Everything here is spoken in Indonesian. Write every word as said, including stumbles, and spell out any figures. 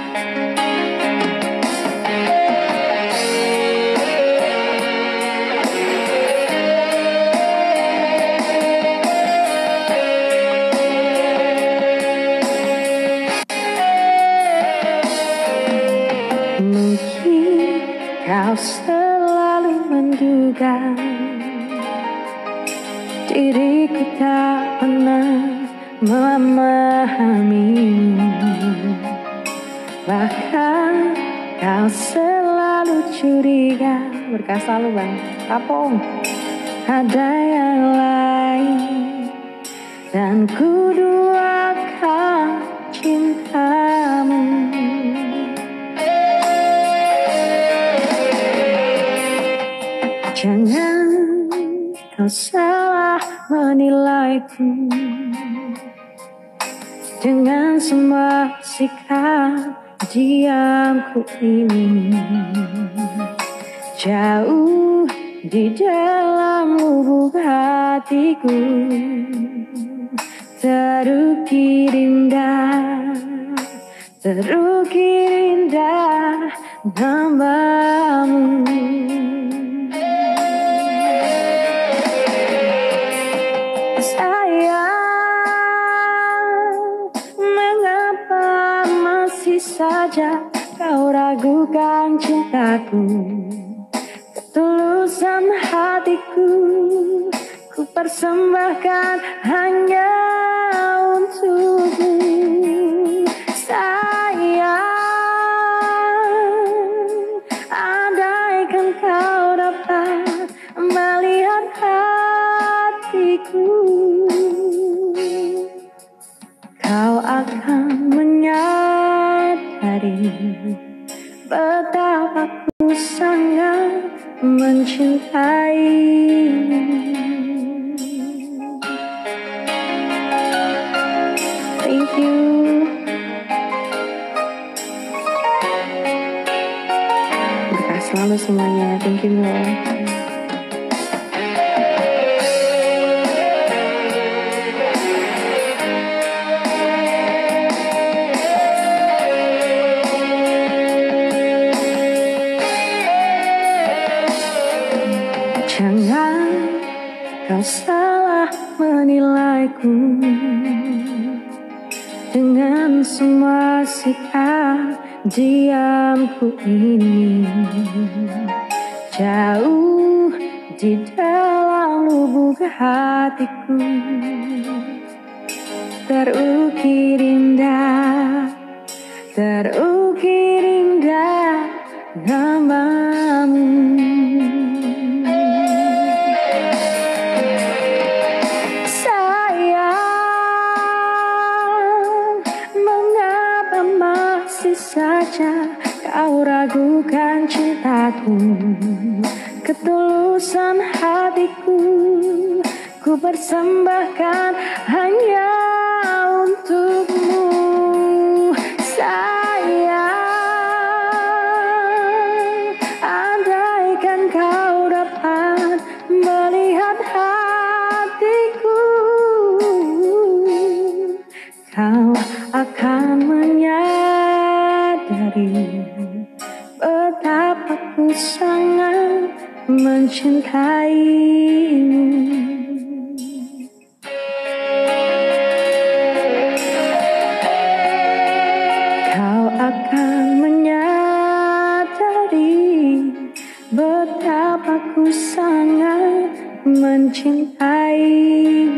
Mungkin kau selalu menduga diriku tak pernah memahamimu. Bahkan kau selalu curiga, berkah selalu bang, kapong ada yang lain, dan ku duakan cintamu. Jangan kau salah menilaiku dengan semua sikap diamku ini. Jauh di dalam lubuk hatiku terukir indah, terukir indah namamu. Saja kau ragukan cintaku, ketulusan hatiku ku persembahkan hanya untukmu. Sayang, andaikan kau dapat melihat hatiku, kau akan menyadari betapa ku sangat mencintaimu. Thank you. Berkah selalu semuanya. Thank you Lord. Jangan kau salah menilaiku dengan semua sikap diamku ini. Jauh di dalam lubuk hatiku terukir indah, terukir indah namamu. Saja kau ragukan cintaku, ketulusan hatiku ku persembahkan hanya untukmu. Sayang, andaikan kau dapat melihat hatiku, kau akan menyadari betapa ku sangat mencintaimu. Kau akan menyadari betapa ku sangat mencintaimu.